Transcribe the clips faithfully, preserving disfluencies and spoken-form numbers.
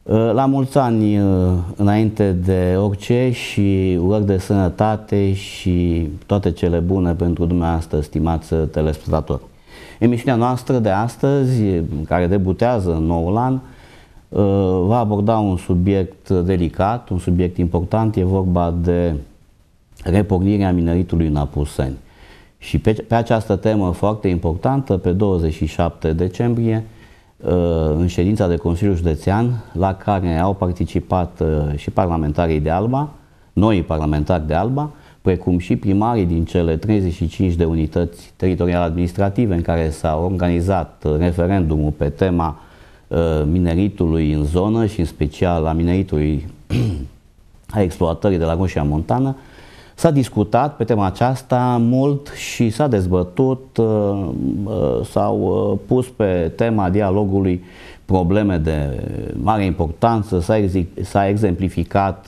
La mulți ani înainte de orice și urări de sănătate și toate cele bune pentru dumneavoastră, stimați telespectatori. Emisiunea noastră de astăzi, care debutează în noul an, va aborda un subiect delicat, un subiect important. E vorba de repornirea mineritului în Apuseni. Și pe, pe această temă foarte importantă, pe douăzeci și șapte decembrie, în ședința de Consiliu Județean, la care au participat și parlamentarii de Alba, noi parlamentari de Alba, precum și primarii din cele treizeci și cinci de unități teritoriale administrative în care s-a organizat referendumul pe tema mineritului în zonă și în special a mineritului a exploatării de la Roșia Montană. S-a discutat pe tema aceasta mult și s-a dezbătut, s-au pus pe tema dialogului probleme de mare importanță, s-a exemplificat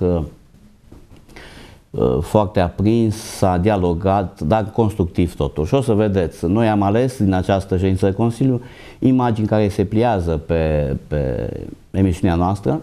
foarte aprins, s-a dialogat, dar constructiv totuși. O să vedeți, noi am ales din această ședință de Consiliu imagini care se pliază pe, pe emisiunea noastră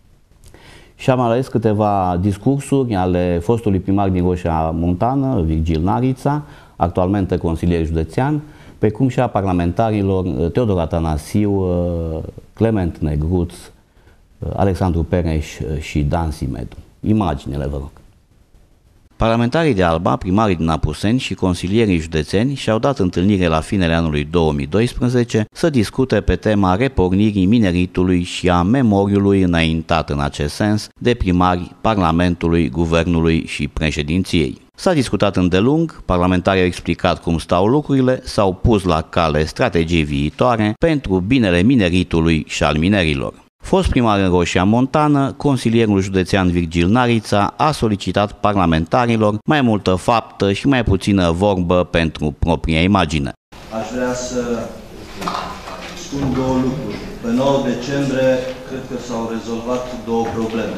și am ales câteva discursuri ale fostului primar din Roșia Montană, Virgil Narița, actualmente consilier județean, precum și a parlamentarilor Teodor Atanasiu, Clement Negruț, Alexandru Pereș și Dan Simedu. Imaginele, vă rog. Parlamentarii de Alba, primarii din Apuseni și consilierii județeni și-au dat întâlnire la finele anului două mii doisprezece să discute pe tema repornirii mineritului și a memoriului înaintat în acest sens de primari Parlamentului, Guvernului și Președinției. S-a discutat îndelung, parlamentarii au explicat cum stau lucrurile, s-au pus la cale strategii viitoare pentru binele mineritului și al minerilor. Fost primar în Roșia Montană, consilierul județean Virgil Narița a solicitat parlamentarilor mai multă faptă și mai puțină vorbă pentru propria imagine. Aș vrea să spun două lucruri. Pe nouă decembrie cred că s-au rezolvat două probleme.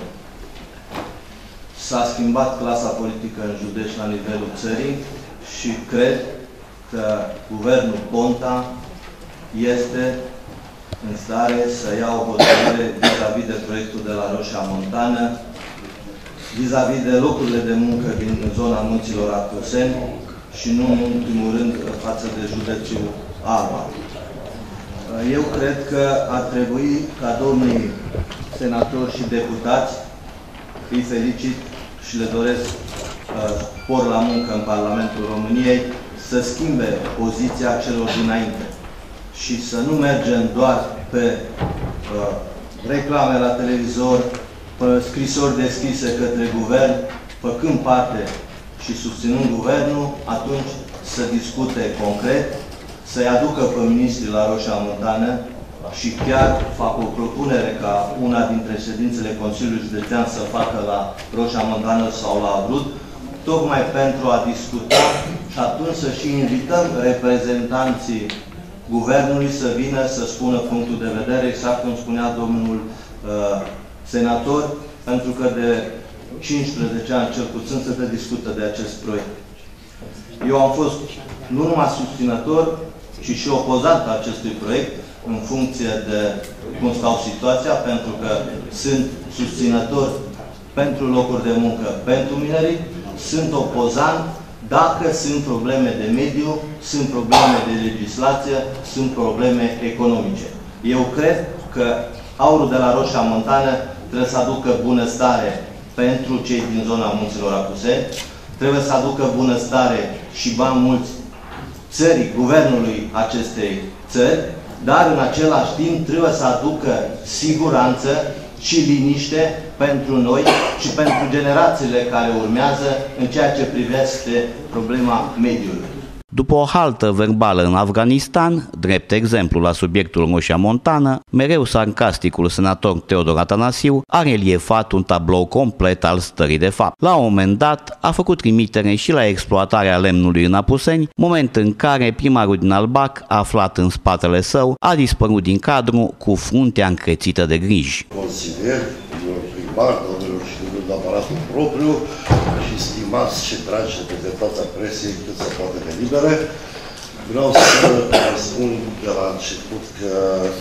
S-a schimbat clasa politică în județ la nivelul țării și cred că guvernul Ponta este în stare să ia o hotărâre vis-a-vis de proiectul de la Roșia Montană, vis-a-vis de locurile de muncă din zona munților Apuseni și nu în ultimul rând față de județul Alba. Eu cred că ar trebui ca domnii senatori și deputați, îi felicit și le doresc spor la muncă în Parlamentul României, să schimbe poziția celor dinainte și să nu mergem doar pe uh, reclame la televizor, pe scrisori deschise către guvern, făcând parte și susținând guvernul, atunci să discute concret, să-i aducă pe ministrii la Roșia Montană și chiar fac o propunere ca una dintre ședințele Consiliului Județean să facă la Roșia Montană sau la Brud, tocmai pentru a discuta și atunci să și invităm reprezentanții guvernului să vină să spună punctul de vedere, exact cum spunea domnul uh, senator, pentru că de cincisprezece ani cel puțin se discută de acest proiect. Eu am fost nu numai susținător, ci și opozant acestui proiect în funcție de cum stau situația, pentru că sunt susținător pentru locuri de muncă, pentru minerit, sunt opozant dacă sunt probleme de mediu, sunt probleme de legislație, sunt probleme economice. Eu cred că aurul de la Roșia Montană trebuie să aducă bunăstare pentru cei din zona munților Apuseni, trebuie să aducă bunăstare și bani mulți țării, guvernului acestei țări, dar în același timp trebuie să aducă siguranță și liniște pentru noi și pentru generațiile care urmează în ceea ce privește problema mediului. După o haltă verbală în Afganistan, drept exemplu la subiectul Roșia Montană, mereu sarcasticul senator Teodor Atanasiu a reliefat un tablou complet al stării de fapt. La un moment dat a făcut trimitere și la exploatarea lemnului în Apuseni, moment în care primarul din Albac, aflat în spatele său, a dispărut din cadru cu fruntea încrețită de griji. Consilier, primar, domnilor și domnilor de aparatul propriu și stimați și dragi reprezentanța presei cât se poate de libere, vreau să vă spun de la început că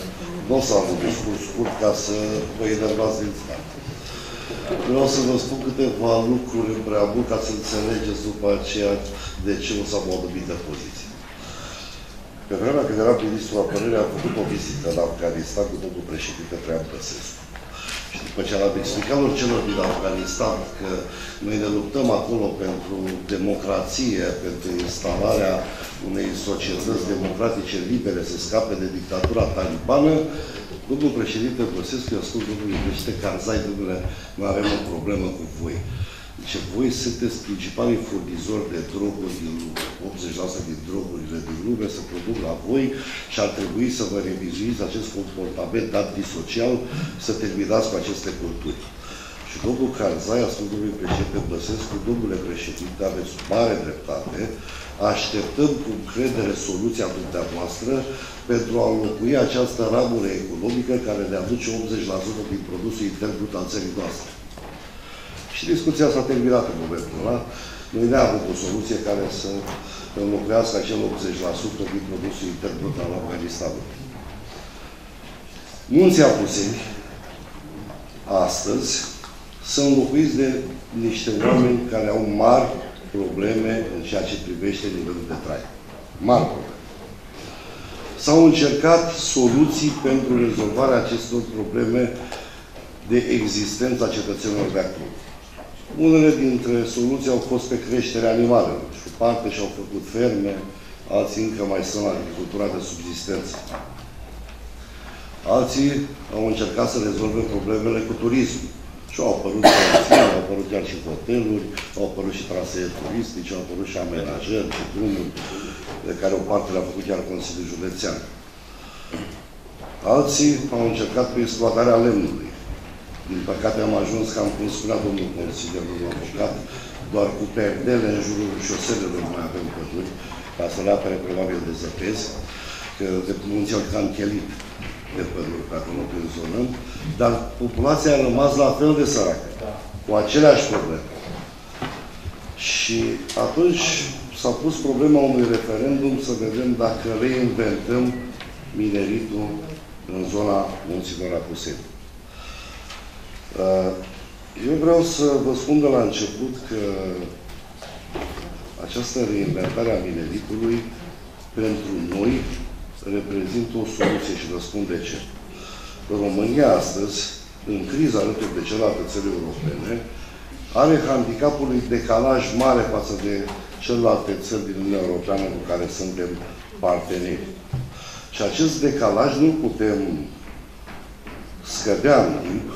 nu o să am un discurs scurt ca să vă enervați din start. Vreau să vă spun câteva lucruri în preambul ca să înțelegeți după aceea de ce o să am o anumită poziție. Pe vremea când era ministrul apărării, am făcut o vizită în Afganistan cu domnul președinte Traian Băsescu. Și după ce am explicat lor celor din Afganistan că noi ne luptăm acolo pentru democrație, pentru instalarea unei societăți democratice libere, să scape de dictatura talibană, domnul președinte Băsescu i-a spus domnului președinte Karzai, domnule, noi avem o problemă cu voi. Deci voi sunteți principalii furnizori de droguri din lume. optzeci la sută din drogurile din lume se produc la voi și ar trebui să vă revizuiți acest comportament antisocial, să terminați cu aceste culturi. Și domnul Karzai a spus domnului președinte Băsescu, domnule președinte, aveți mare dreptate, așteptăm cu încredere soluția dumneavoastră pentru a înlocui această ramură economică care ne aduce optzeci la sută din produsul intern brut al țării noastre. Și discuția s-a terminat în momentul ăla. Noi ne-am avut o soluție care să înlocuiască acel optzeci la sută din produsul intern brut al Afganistanului. Munții Apuseni, astăzi, sunt înlocuiți de niște oameni care au mari probleme în ceea ce privește nivelul de trai. Mari probleme. S-au încercat soluții pentru rezolvarea acestor probleme de existență a cetățenilor de acolo. Unele dintre soluții au fost pe creșterea animalelor. Și o parte și-au făcut ferme, alții încă mai sunt la agricultura de subzistență. Alții au încercat să rezolve problemele cu turismul. Și au apărut transport, au apărut chiar și hoteluri, au apărut și trasee turistice, au apărut și amenajări și drumuri, de care o parte le-a făcut chiar Consiliul Județean. Alții au încercat pe exploatarea lemnului. Din păcate am ajuns, cam cum spunea domnul consilier, domnul avocat, doar cu perdele în jurul șoselelor mai avem păduri, ca să le apere probabil de zăpezi, că de munții au cam chelit de păduri pe acolo prin zonă, dar populația a rămas la fel de săracă, cu aceleași probleme. Și atunci s-a pus problema unui referendum să vedem dacă reinventăm mineritul în zona munților Apuseni. Eu vreau să vă spun de la început că această reinventare a mineritului pentru noi reprezintă o soluție și vă spun de ce. România astăzi, în criza alături de celelalte țări europene, are handicapul unui decalaj mare față de celelalte țări din Uniunea Europeană cu care suntem parteneri. Și acest decalaj nu putem scădea în timp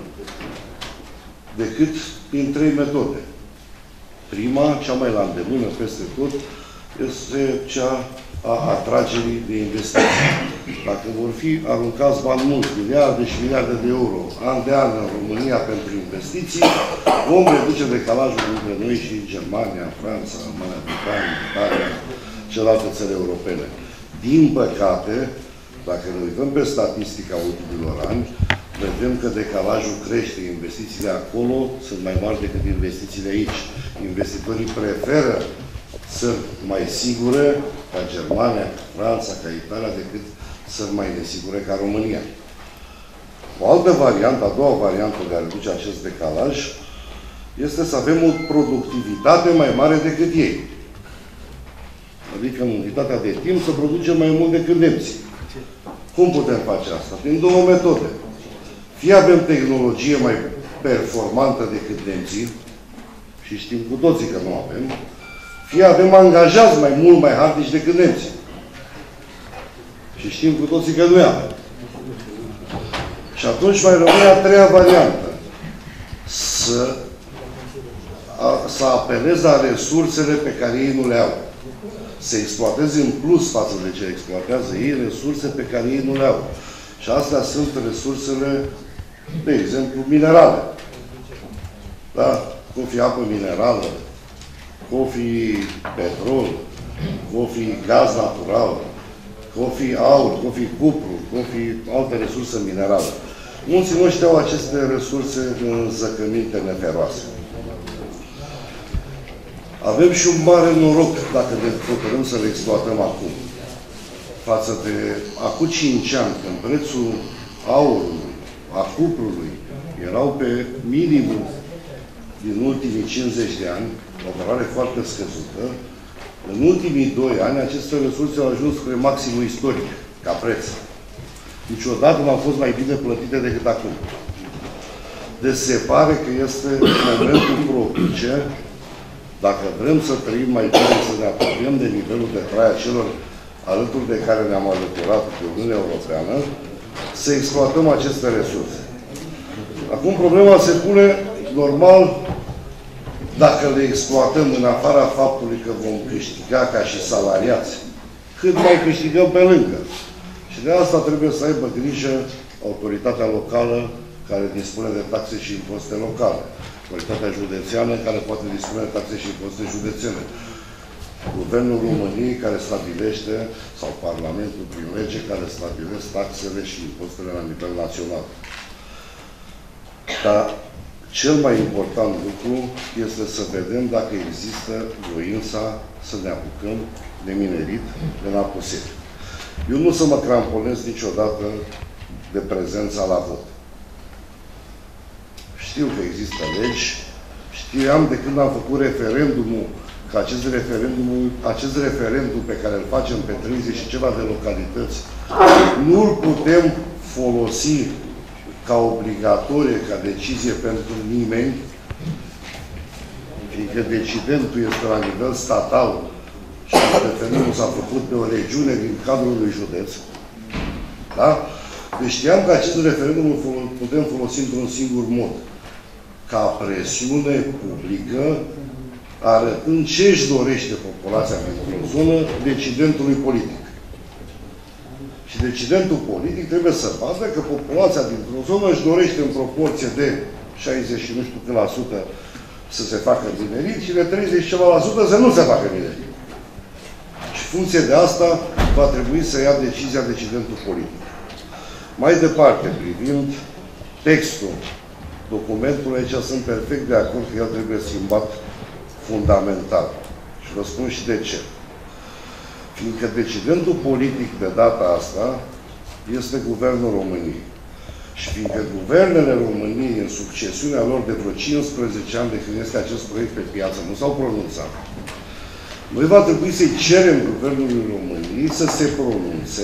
decât prin trei metode. Prima, cea mai la îndemână peste tot, este cea a atragerii de investiții. Dacă vor fi aruncați bani mulți, miliarde și miliarde de euro, an de an în România pentru investiții, vom reduce decalajul între noi și Germania, Franța, Marea Britanie, Italia, celelalte țări europene. Din păcate, dacă ne uităm pe statistica ultimilor ani, vedem că decalajul crește. Investițiile acolo sunt mai mari decât investițiile aici. Investitorii preferă țări mai sigure, ca Germania, ca Franța, ca Italia, decât țări mai nesigure ca România. O altă variantă, a doua variantă de a reduce acest decalaj, este să avem o productivitate mai mare decât ei. Adică în unitatea de timp să producem mai mult decât nemții. Cum putem face asta? Prin două metode. Fie avem tehnologie mai performantă decât nemții, și știm cu toții că nu avem, fie avem angajați mai mult, mai harnici decât nemții. Și știm cu toții că nu avem. Și atunci mai rămâne a treia variantă. Să, a, să apelezi la resursele pe care ei nu le au. Să exploatezi în plus față de ce exploatează ei, resurse pe care ei nu le au. Și astea sunt resursele, de exemplu, minerale. Da? Cum fi apă minerală, cum fi petrol, cum fi gaz natural, cum fi aur, cum fi cupru, cum fi alte resurse minerale. Mulți noștri au aceste resurse în zăcăminte neferoase. Avem și un mare noroc dacă ne hotărâm să le exploatăm acum. față de acum cinci ani, când prețul aurului, a cuprului, erau pe minimul din ultimii cincizeci de ani, o valoare foarte scăzută, în ultimii doi ani, aceste resurse au ajuns spre maximul istoric, ca preț. Niciodată nu au fost mai bine plătite decât acum. Deci se pare că este momentul propice, dacă vrem să trăim mai bine, să ne apropiem de nivelul de trai a celor alături de care ne-am alăturat pe Uniunea Europeană, să exploatăm aceste resurse. Acum problema se pune, normal, dacă le exploatăm în afara faptului că vom câștiga ca și salariați, cât mai câștigăm pe lângă. Și de asta trebuie să aibă grijă autoritatea locală care dispune de taxe și impozite locale, autoritatea județeană care poate dispune de taxe și impozite județene, Guvernul României care stabilește, sau Parlamentul prin lege care stabilește taxele și impozitele la nivel național. Dar cel mai important lucru este să vedem dacă există voința să ne apucăm de minerit de la Puseri. Eu nu să mă cramponez niciodată de prezența la vot. Știu că există legi, știam de când am făcut referendumul, că acest referendum, acest referendum pe care îl facem pe treizeci și ceva de localități, nu-l putem folosi ca obligatorie, ca decizie pentru nimeni, fiindcă decidentul este la nivel statal și referendumul s-a făcut pe o regiune din cadrul unui județ. Da? Deci știam că acest referendum îl putem folosi într-un singur mod. Ca presiune publică, arătând ce își dorește populația dintr-o zonă decidentului politic. Și decidentul politic trebuie să vadă că populația dintr-o zonă își dorește în proporție de șaizeci și nu știu cât la sută să se facă minerit și de treizeci ceva la sută să nu se facă minerit. Și în funcție de asta va trebui să ia decizia decidentul politic. Mai departe, privind textul documentului, aici sunt perfect de acord că el trebuie schimbat fundamental. Și vă spun și de ce. Fiindcă decidentul politic de data asta este Guvernul României. Și fiindcă guvernele României, în succesiunea lor de vreo cincisprezece ani de când este acest proiect pe piață, nu s-au pronunțat, noi va trebui să-i cerem Guvernului României să se pronunțe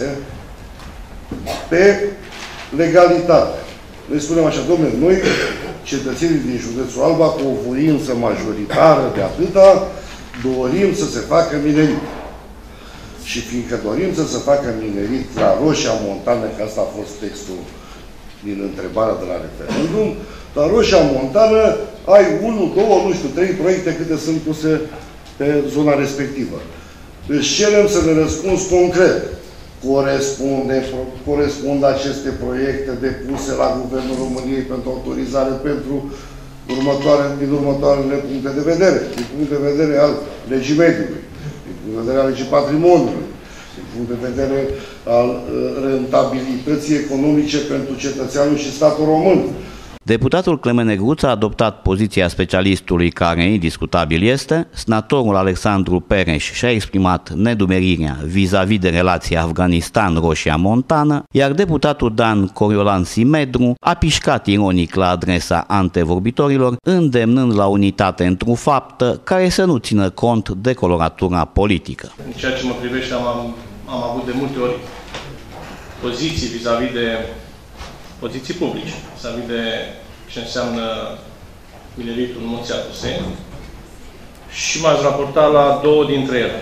pe legalitate. Noi spunem așa, domnule, noi, cetățenii din județul Alba, cu o voință majoritară de atâta, dorim să se facă minerit. Și fiindcă dorim să se facă minerit la Roșia Montană, că asta a fost textul din întrebarea de la referendum, la Roșia Montană ai unu, două, nu știu, trei proiecte câte sunt puse pe zona respectivă. Își cerem să ne răspunzi concret. Corespunde, corespund aceste proiecte depuse la Guvernul României pentru autorizare pentru următoare, din următoarele puncte de vedere. Din punct de vedere al legii mediului, din punct de vedere al legii patrimoniului, din punct de vedere al uh, rentabilității economice pentru cetățeanul și statul român. Deputatul Clemen Negruț a adoptat poziția specialistului care indiscutabil este, senatorul Alexandru Pereș și-a exprimat nedumerirea vis-a-vis de relația Afganistan-Roșia Montană, iar deputatul Dan Coriolan Simedru a pișcat ironic la adresa antevorbitorilor, îndemnând la unitate într-o faptă care să nu țină cont de coloratura politică. În ceea ce mă privește, am, am avut de multe ori poziții vis-a-vis de poziții publice, vis-a-vis de ce înseamnă mineritul în Munții Apuseni și m-aș raporta la două dintre ele.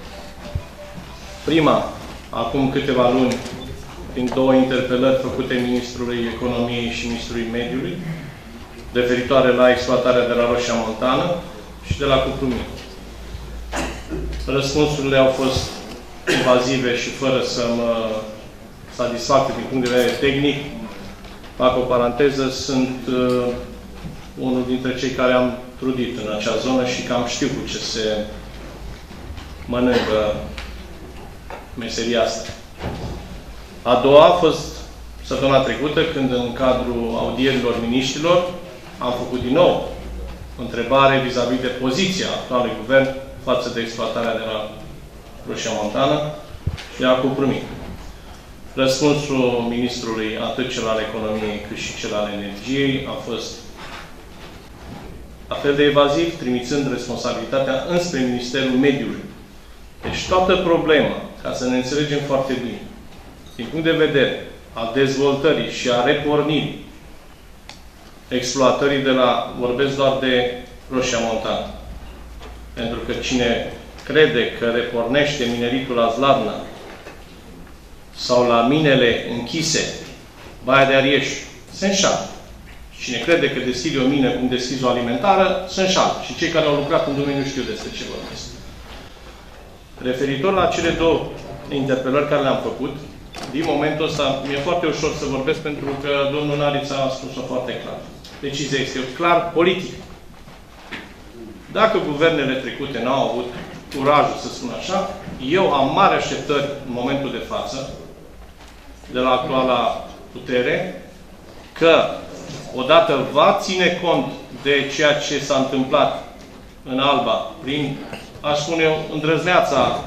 Prima, acum câteva luni, prin două interpelări făcute Ministrului Economiei și Ministrului Mediului, referitoare la exploatarea de la Roșia Montană și de la Cuprumii. Răspunsurile au fost invazive și fără să mă satisfacă din punct de vedere tehnic. Fac o paranteză, sunt uh, unul dintre cei care am trudit în acea zonă și cam știu cu ce se mănâncă meseria asta. A doua a fost săptămâna trecută, când în cadrul audierilor miniștrilor am făcut din nou o întrebare vis-a-vis de poziția actualului guvern față de exploatarea de la Roșia Montană de la cuprumit. Răspunsul ministrului, atât cel al economiei cât și cel al energiei, a fost la fel de evaziv, trimițând responsabilitatea înspre Ministerul Mediului. Deci toată problema, ca să ne înțelegem foarte bine, din punct de vedere al dezvoltării și a repornirii exploatării de la, vorbesc doar de Roșia Montană. Pentru că cine crede că repornește mineritul la Zlatna sau la minele închise, Baia de Arieș, se înșală. Cine crede că deschide o mină cum deschizi o alimentară, se înșală. Și cei care au lucrat în domeniu știu despre ce vorbesc. Referitor la cele două interpelări care le-am făcut, din momentul ăsta mi-e foarte ușor să vorbesc pentru că domnul Narița a spus-o foarte clar. Decizia este clar politic. Dacă guvernele trecute n-au avut curajul, să spun așa, eu am mari așteptări în momentul de față de la actuala putere că odată va ține cont de ceea ce s-a întâmplat în Alba prin, aș spune eu, îndrăzneața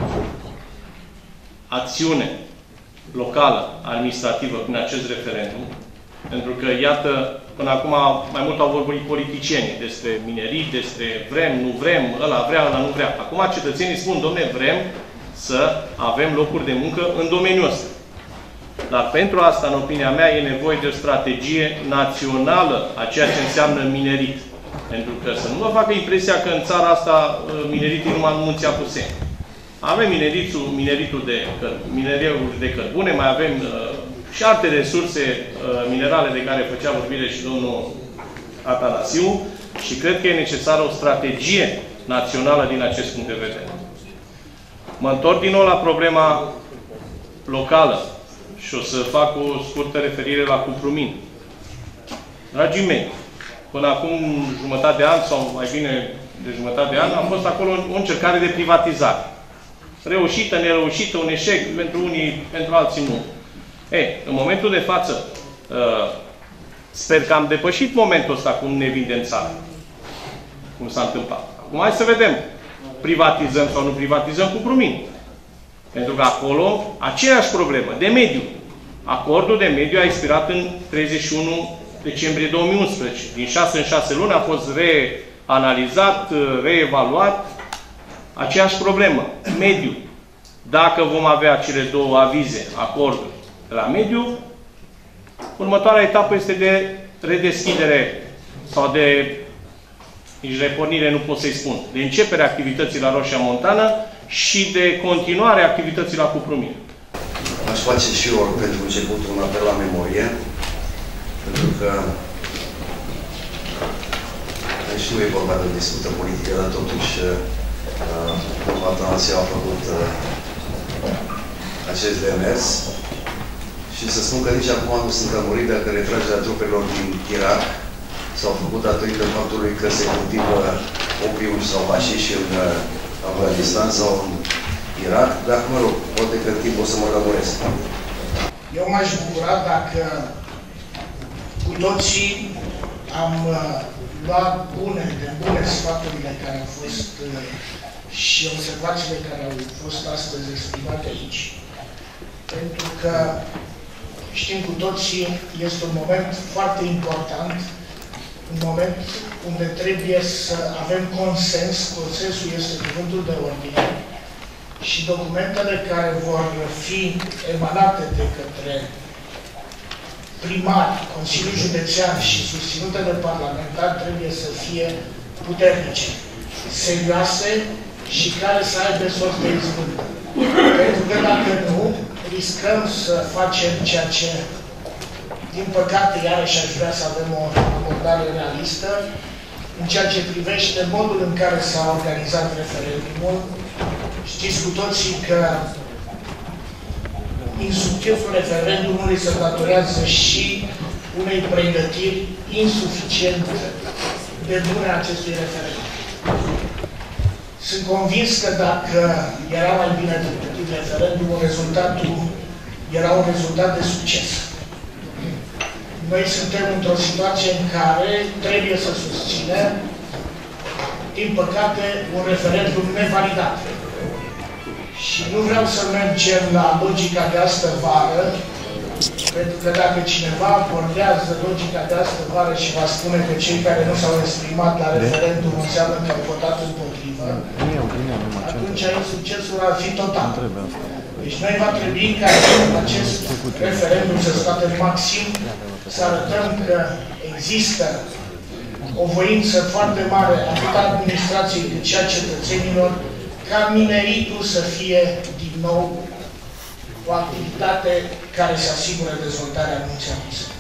acțiune locală, administrativă, prin acest referendum. Pentru că, iată, până acum mai mult au vorbit politicienii despre minerii, despre vrem, nu vrem, ăla vrea, ăla nu vrea. Acum cetățenii spun, domne, vrem să avem locuri de muncă în domeniul ăsta. Dar pentru asta, în opinia mea, e nevoie de o strategie națională a ceea ce înseamnă minerit. Pentru că să nu vă facă impresia că în țara asta mineritul e numai în Munții Apuseni. Avem mineritul, mineritul de, minerierul de cărbune, mai avem uh, și alte resurse uh, minerale de care făcea vorbire și domnul Atanasiu și cred că e necesară o strategie națională din acest punct de vedere. Mă întorc din nou la problema locală și o să fac o scurtă referire la Cuprumin. Dragii mei, până acum jumătate de an, sau mai bine de jumătate de an, a fost acolo o încercare de privatizare. Reușită, nereușită, un eșec pentru unii, pentru alții nu. Ei, în momentul de față, sper că am depășit momentul ăsta cum ne vindem țara. Cum s-a întâmplat. Acum hai să vedem. Privatizăm sau nu privatizăm Cuprumin. Pentru că acolo, aceeași problemă, de mediu. Acordul de mediu a expirat în treizeci și unu decembrie două mii unsprezece. Din șase în șase luni a fost reanalizat, reevaluat. Aceeași problemă, mediu. Dacă vom avea cele două avize, acorduri la mediu, următoarea etapă este de redeschidere sau de, nici repornire nu pot să-i spun, de începerea activității la Roșia Montană și de continuare activității la Cuprumin. Aș face și eu pentru început un apel la memorie, pentru că aici nu e vorba de o discută politică, dar totuși domnul Atanasiu a făcut uh, acest demers și să spun că nici acum nu sunt lămurit dacă retragerea trupelor din Irak s-au făcut datorită faptului că se cultivă opium sau hașiș în Afganistan sau în Irak, dar, mă rog, poate că timp o să mă lămuresc. Eu m-aș bucura dacă cu toții am uh, luat bune, de bune sfaturile care au fost uh, și observațiile care au fost astăzi exprimate aici. Pentru că știm cu toții, este un moment foarte important, un moment unde trebuie să avem consens, consensul este cuvântul de ordine și documentele care vor fi emanate de către primari, Consiliul Județean și susținute de parlamentari trebuie să fie puternice, serioase și care să aibă sorți de izbândă. Pentru că dacă nu, riscăm să facem ceea ce, din păcate, iarăși aș vrea să avem o abordare realistă în ceea ce privește modul în care s-a organizat referendumul. Știți cu toții că insuccesul referendumului se datorează și unei pregătiri insuficiente de bune a acestui referendum. Sunt convins că dacă era mai bine pregătit referendumul, rezultatul era un rezultat de succes. Noi suntem într-o situație în care trebuie să susținem, din păcate, un referendum nevalidat. Și nu vreau să mergem la logica de astă vară, pentru că dacă cineva abordează logica de astă vară și va spune că cei care nu s-au exprimat la referendum înseamnă că au votat împotrivă, atunci aici succesul ar fi total. Deci noi va trebui ca în acest referendum să scoatem maxim, să arătăm că există o voință foarte mare atât a administrației cât și a cetățenilor ca mineritul să fie din nou o activitate care să asigure dezvoltarea municiului.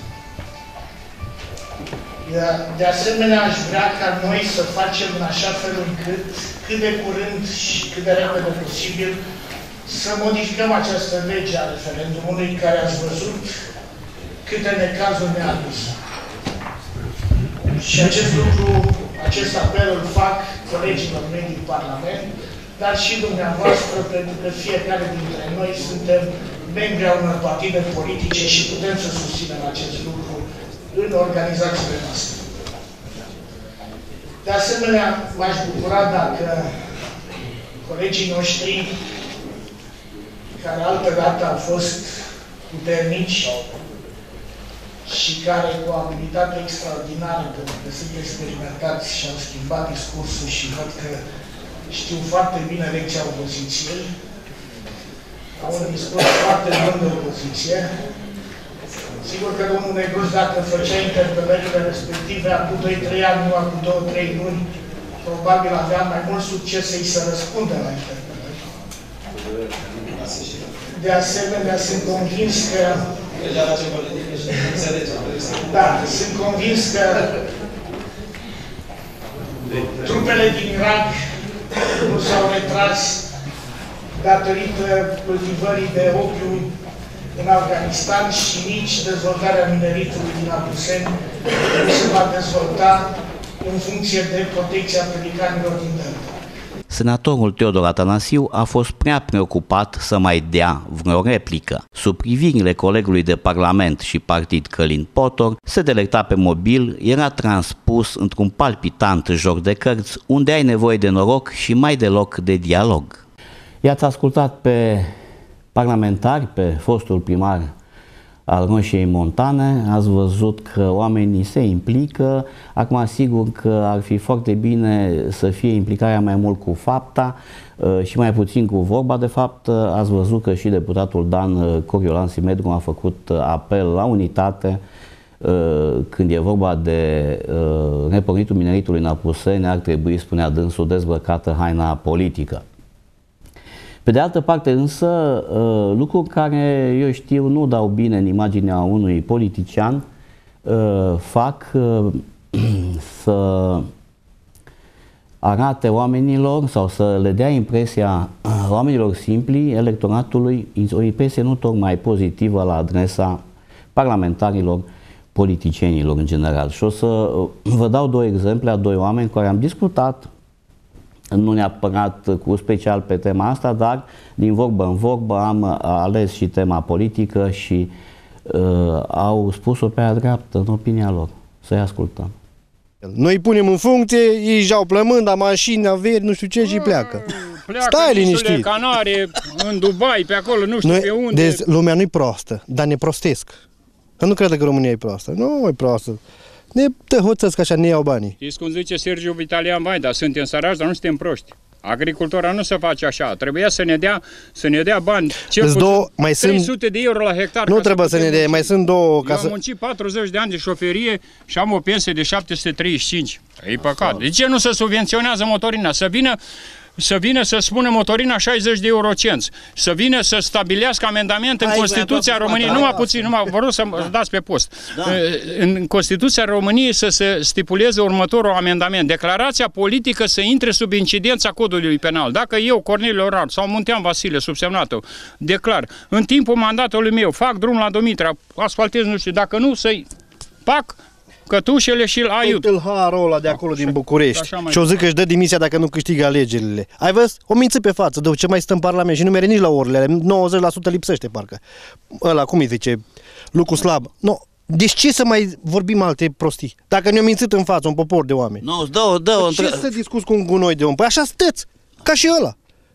De asemenea, aș vrea ca noi să facem în așa fel încât, cât de curând și cât de repede posibil, să modificăm această lege a referendumului, care ați văzut câte necazuri ne-a adus. Și acest lucru, acest apel îl fac colegilor mei din Parlament, dar și dumneavoastră, pentru că fiecare dintre noi suntem membri a unor partide politice și putem să susținem acest lucru în organizațiile noastre. De asemenea, m-aș bucura dacă colegii noștri, care altă dată au fost puternici și care cu o abilitate extraordinară, pentru că sunt experimentați și au schimbat discursul și văd că știu foarte bine lecția opoziției, au un discurs foarte bun de opoziție. Sigur că domnul Negruz, dacă făcea interpelările respective acum doi trei ani, nu acum două trei luni, probabil avea mai mult succes să-i se răspundă la interpelări. De asemenea, sunt convins că... Da, sunt convins că trupele din Irak nu s-au retras datorită cultivării de opium în Afganistan și nici dezvoltarea mineritului din Apuseni nu se va dezvolta în funcție de protecția pelicanilor din Delta. Senatorul Teodor Atanasiu a fost prea preocupat să mai dea vreo replică. Sub privirile colegului de parlament și partid Călin Potor, se delecta pe mobil, era transpus într-un palpitant joc de cărți, unde ai nevoie de noroc și mai deloc de dialog. I-ați ascultat pe parlamentari, pe fostul primar al Roșiei Montane, ați văzut că oamenii se implică. Acum, sigur că ar fi foarte bine să fie implicarea mai mult cu fapta și mai puțin cu vorba. De fapt, ați văzut că și deputatul Dan Coriolan Simedru a făcut apel la unitate când e vorba de repornitul mineritului în Apuseni. Ar trebui, spunea dânsul, dezbrăcată haina politică. Pe de altă parte însă, lucruri care, eu știu, nu dau bine în imaginea unui politician, fac să arate oamenilor sau să le dea impresia oamenilor simpli, electoratului, o impresie nu tocmai pozitivă la adresa parlamentarilor, politicienilor în general. Și o să vă dau două exemple a doi oameni cu care am discutat, nu neapărat cu special pe tema asta, dar din vorbă în vorbă am ales și tema politică și uh, au spus-o pe aia dreaptă, în opinia lor. Să-i ascultăm. Noi punem în funcție, ei își iau plămânda, mașini, averi, nu știu ce și pleacă. Pleacă Stai liniștit. Canare, în Dubai, pe acolo, nu știu Noi, pe unde. deci, lumea nu-i proastă, dar ne prostesc. Că nu crede că România e proastă. Nu e proastă. Ne tăhoțesc așa, ne iau banii. Știți cum zice Sergiu Vitalian Vaida, suntem săraci, dar nu suntem proști. Agricultura nu se face așa. Trebuia să ne dea, să ne dea bani. Cel două, mai trei sute de euro la hectar. Nu trebuie să, să ne dea, mai sunt două. Ca Eu să... am muncit patruzeci de ani de șoferie și am o pensie de șapte sute treizeci și cinci. E păcat. De ce nu se subvenționează motorina? Să vină să vină să spună motorina șaizeci de eurocenți, să vină să stabilească amendament în Hai, Constituția României, numai puțin, numai vă rog să mă dați pe post, da. În Constituția României să se stipuleze următorul amendament, declarația politică să intre sub incidența codului penal. Dacă eu, Corneliu Orar sau Muntean Vasile, subsemnatul, declar, în timpul mandatului meu, fac drum la Dumitrea, asfaltez, nu știu, dacă nu, să-i pac cătușele și îl aiut. Tâlharul ăla de acolo din București. Și o zic că își dă demisia dacă nu câștigă alegerile. Ai văzut? O mință pe față, de ce mai stă în Parlament și nu mere nici la orele, nouăzeci la sută lipsește parcă. Ăla, cum îi zice, lucru slab. No. Deci ce să mai vorbim alte prostii? Dacă ne-au mințit în față un popor de oameni. Nu, dă-o, dă-o. Ce să discuți cu un gunoi de om? Păi așa stăți, ca și ăla.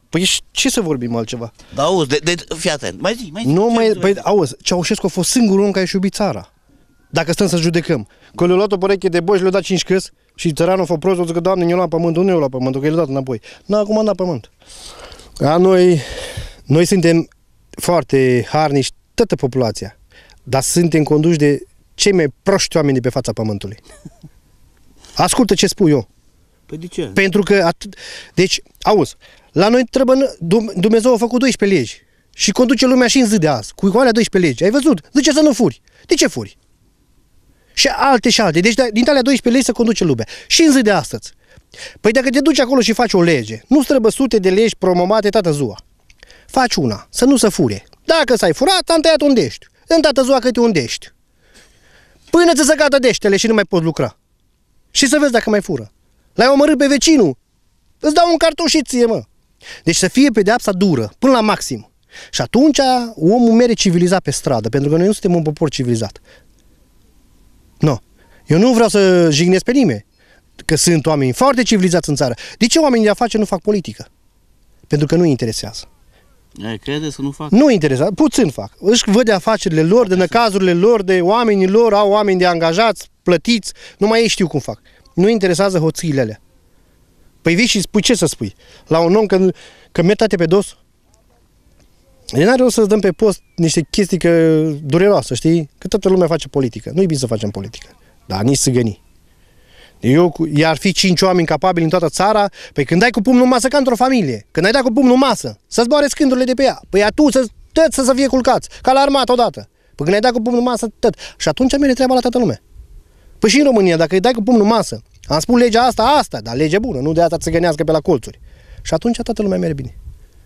Păi ce să vorbim altceva? Da, auzi, de, de, fii atent, mai zi, mai zi. Nu mai, păi, auzi, Ceaușescu a fost singurul om care și iubit țara. Dacă stăm să judecăm. Că le-a luat o pereche de boi și le-a dat cinci căs și țăranul a fost prost, o zic că, Doamne, ne-a luat pământul, nu ne-a luat pământul, că i-a dat înapoi. N-a comandat pământ. A noi, noi suntem foarte harnici, toată populația, dar suntem conduși de cei mai proști oameni de pe fața pământului. Ascultă ce spun eu. Păi de ce? Pentru că, atât, deci, auzi, la noi trebuie, Dumnezeu a făcut doisprezece legi și conduce lumea și în zi de azi, cu alea doisprezece legi. Ai văzut? Zice să nu furi. De ce furi? Și alte și alte. Deci din alea doisprezece legi se conduce lumea. Și în zi de astăzi. Păi dacă te duci acolo și faci o lege, nu trebuie sute de legi promovate toată ziua. Faci una, să nu se fure. Dacă s-ai furat, am tăiat undești. În toată ziua câte undești. Până ți se gata deștele și nu mai poți lucra. Și să vezi dacă mai fură. L-ai omorât pe vecinul. Îți dau un carton și ție, mă. Deci să fie pedeapsa dură, până la maxim. Și atunci omul mere civilizat pe stradă, pentru că noi nu suntem un popor civilizat. Nu. Eu nu vreau să jignesc pe nimeni, că sunt oameni foarte civilizați în țară. De ce oamenii de afaceri nu fac politică? Pentru că nu îi interesează. Credeți că nu fac? Nu interesează, puțin fac. Își văd de afacerile lor, de năcazurile lor, de oamenii lor, au oameni de angajați, plătiți, numai ei știu cum fac. Nu interesează hoțiile alea. Păi vii și spui ce să spui? La un om că, că merg pe dos? E n-are rost să dăm pe post niște chestii că dureroasă, știi? Că toată lumea face politică. Nu-i bine să facem politică, dar nici să găni. Eu, iar fi cinci oameni capabili în toată țara, păi când dai cu pumnul în masă ca într-o familie, când ai dat cu pumnul în masă, să zboare scândurile de pe ea, păi atunci să, tot să, să fie culcați, ca la armată odată. Păi când ai dat cu pumnul în masă, tot. Și atunci merge treaba la toată lumea. Păi și în România, dacă îi dai cu pumnul în masă, am spus legea asta, asta, dar lege bună, nu de asta să gănească pe la colțuri. Și atunci toată lumea merge bine.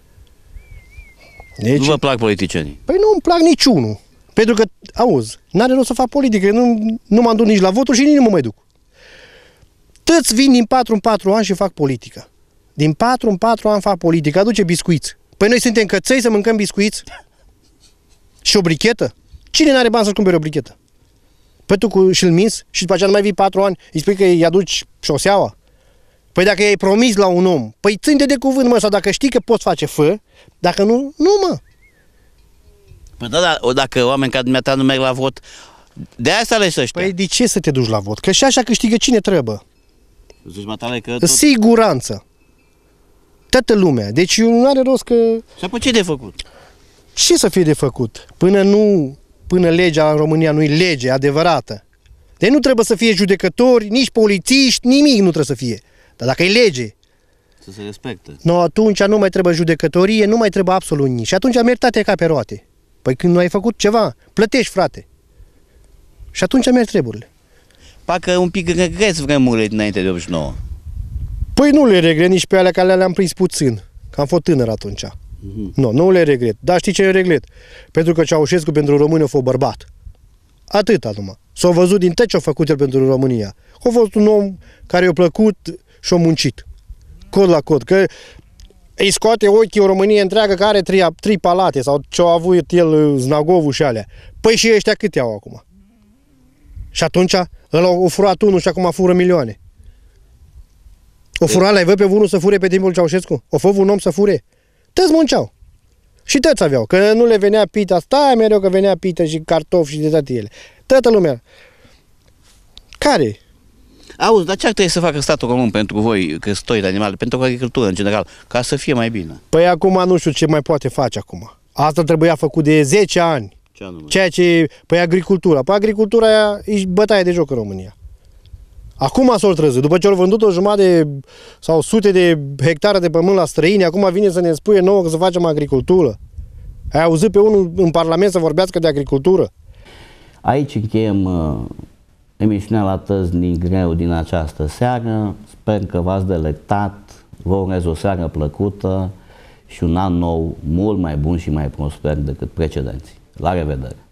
Deci, nu vă plac politicienii? Păi nu îmi plac niciunul. Pentru că, auzi, n-are rost să fac politică, nu, nu mă duc nici la voturi și nici nu mă mai duc. Toți vin din patru în patru ani și fac politică. Din patru în patru ani fac politică, aduce biscuiți. Păi noi suntem căței să mâncăm biscuiți? Și o brichetă? Cine n-are bani să-și cumpere o brichetă? Păi tu cu și-l minți și după aceea nu mai vii patru ani, îi spui că îi aduci șoseaua? Păi dacă i-ai promis la un om, păi ține de cuvânt, mă, sau dacă știi că poți face, fă, dacă nu, nu, mă. Păi da, da, dacă oameni ca dumneata nu merg la vot, de aia să aleși ăștia. Păi de ce să te duci la vot? Că și așa câștigă cine trebuie. Zici, matale, că tot... Siguranță. Toată lumea. Deci nu are rost că... Și apoi ce de făcut? Ce să fie de făcut? Până nu, până legea în România nu e lege adevărată. Deci nu trebuie să fie judecători, nici polițiști, nimic nu trebuie să fie. Dar dacă e lege... Să se respecte. No, atunci nu mai trebuie judecătorie, nu mai trebuie absolut nici. Și atunci mergi toate ca pe roate. Păi când nu ai făcut ceva, plătești, frate. Și atunci mergi treburile. Parcă un pic regreți vremurile dinainte de optzeci și nouă. Păi nu le regret nici pe alea care le-am prins puțin, că am fost tânăr atunci. Mm-hmm. Nu, nu le regret. Dar știi ce le regret? Pentru că Ceaușescu pentru România a fost bărbat. Atâta numai. S-a văzut din tot ce a făcut el pentru România. A fost un om care i-a plăcut și a muncit. Cod la cod. Că îi scoate ochii o Românie întreagă care are trei, trei palate sau ce-a avut el Znagovul și alea. Păi și ăștia câte au acum? Și atunci ăla a furat unul și acum fură milioane. O fura, l-ai văzut pe unul să fure pe timpul Ceaușescu? O făcut un om să fure? Toți munceau. Și toți aveau. Că nu le venea pita, stai mereu că venea pita și cartofi și de toate ele. Toată lumea. Care? Auzi, dar ce ar trebui să facă statul român pentru voi, crescătorii de animale, pentru agricultură în general, ca să fie mai bine? Păi acum nu știu ce mai poate face acum. Asta trebuia făcut de zece ani. Ce anume? Ceea ce, păi agricultura. Păi agricultura e bătaie de joc în România. Acum s-au trezit. După ce au vândut o jumătate de, sau sute de hectare de pământ la străini, acum vine să ne spuie nouă că să facem agricultură. Ai auzit pe unul în Parlament să vorbească de agricultură? Aici încheiem uh, emisiunea La Tăzni Greu din această seară. Sper că v-ați delectat, vă urez o seară plăcută și un an nou mult mai bun și mai prosper decât precedenții. La revedere!